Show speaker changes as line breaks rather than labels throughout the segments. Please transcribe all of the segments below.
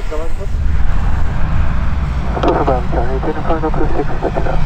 November Charlie, Jennifer, no 26, touchdown.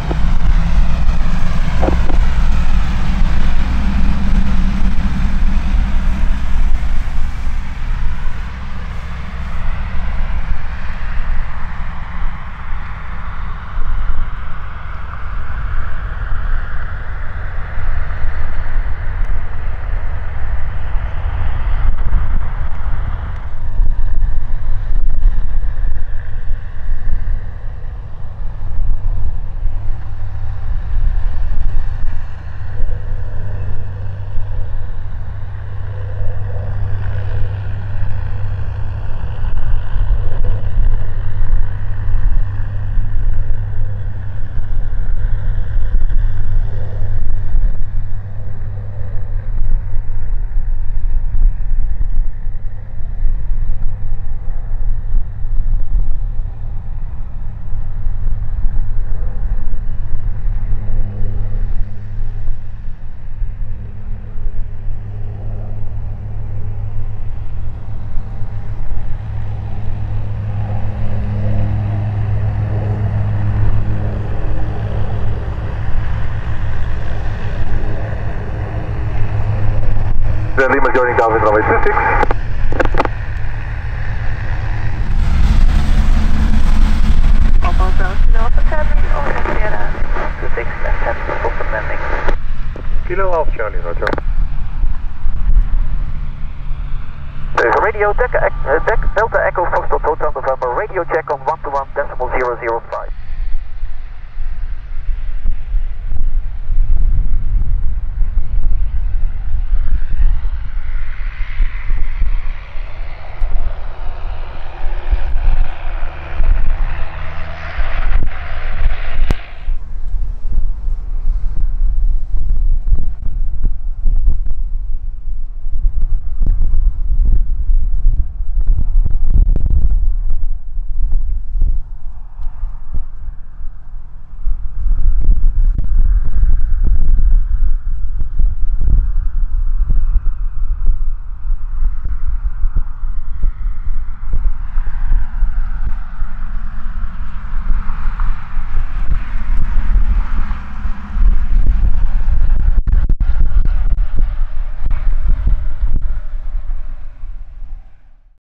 Lima joining Darwin runway 26.
Alpha Delta Delta Charlie, oriënteren 26 en 10 stop de landing.
Kilo Alpha Charlie, roger.
Radio Delta Echo Foxtrot Hotel November, radio check on 121.005.